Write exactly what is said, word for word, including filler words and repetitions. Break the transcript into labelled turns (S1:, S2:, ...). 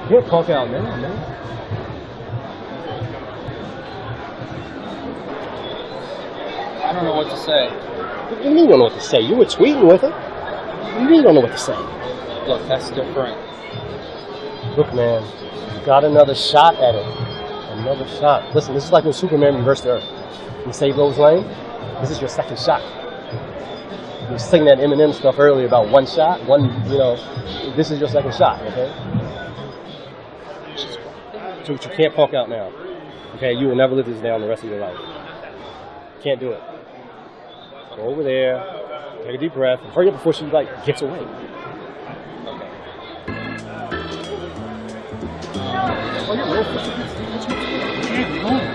S1: can't punk out now, man.
S2: I don't know what to say.
S1: What do you mean you don't know what to say? You were tweeting with her. What do you mean you don't know what to say?
S2: Look, that's different.
S1: Look, man, you got another shot at it. Another shot. Listen, this is like when Superman reversed the Earth. You save Lois Lane. This is your second shot. You were saying that Eminem stuff earlier about one shot, one, you know, this is your second shot, okay? So you can't punk out now. Okay, you will never live this down the rest of your life. Can't do it. Go over there, take a deep breath, and hurry up before she, like, gets away.
S2: Oh, you're real.